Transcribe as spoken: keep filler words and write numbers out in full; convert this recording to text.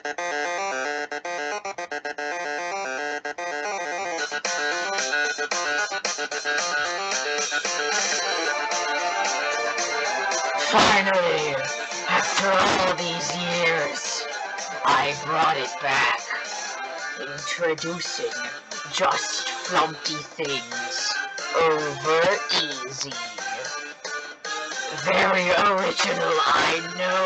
Finally, after all these years, I brought it back. Introducing Just Flumpty Things over easy. Very original, I know.